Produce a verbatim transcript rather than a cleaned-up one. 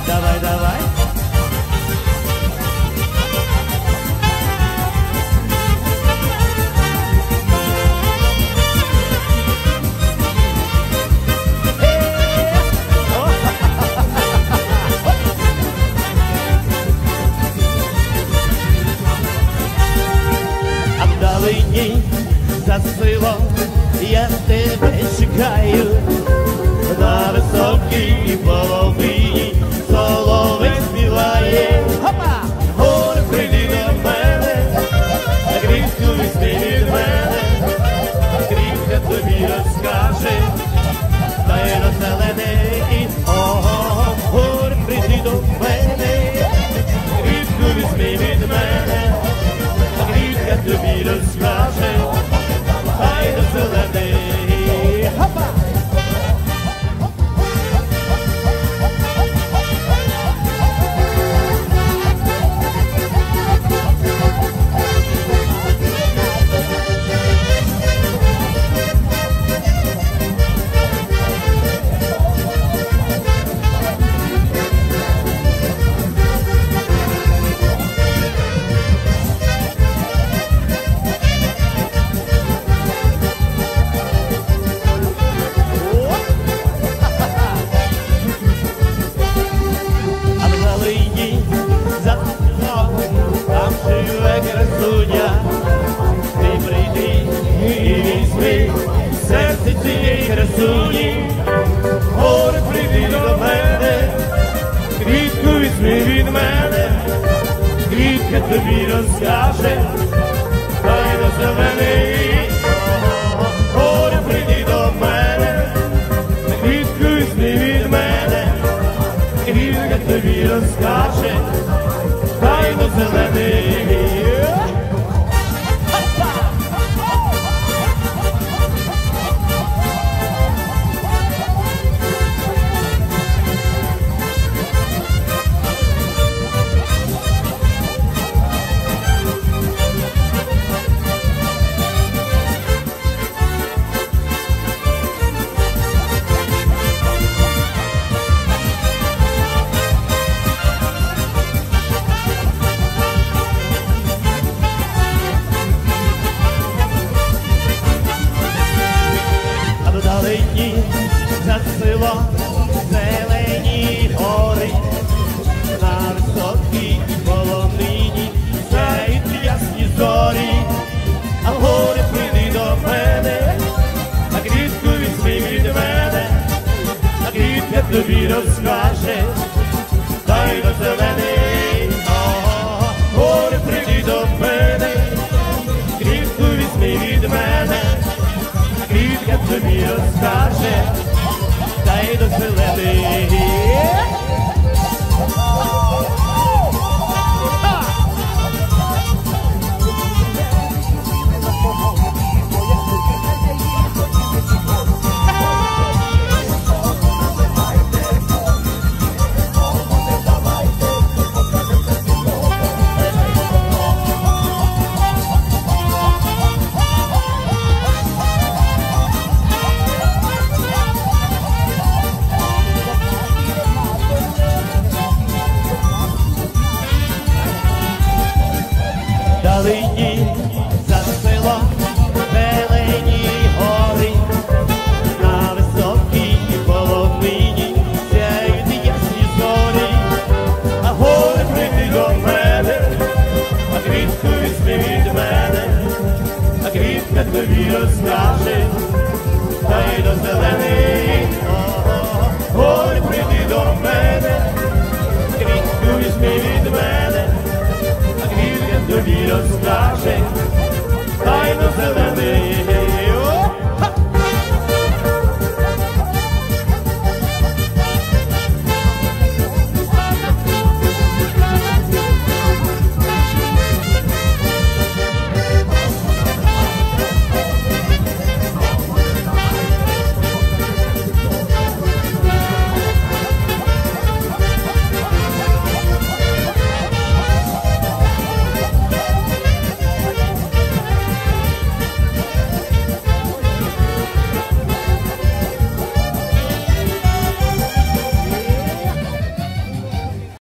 Давай, давай. Вдалині за селом я тебе чекаю, на високій половині соловей співає. Горе, прийди до мене, грішку візьми від мене, грішка тобі розкаже, та й роззелений. Ого, горе, прийди до мене, грішку візьми від мене, я тобі розкаже, хай до зелений. Хопа! Горе, прийди до мене, квітку візьми від мене, квітка тобі розкаже, хай до зелений. Горе, прийди до мене, квітку візьми від мене, квітка тобі розкаже, хай до зелений. За селом зелені гори, на високій полонині сяють ясні зорі. А горе, прийди до мене, а квітку візьми від мене, а квітка тобі розкаже, хай до зелений. Горе, прийди до мене, квітку візьми від мене, квітка тобі розкаже, та й до зелений.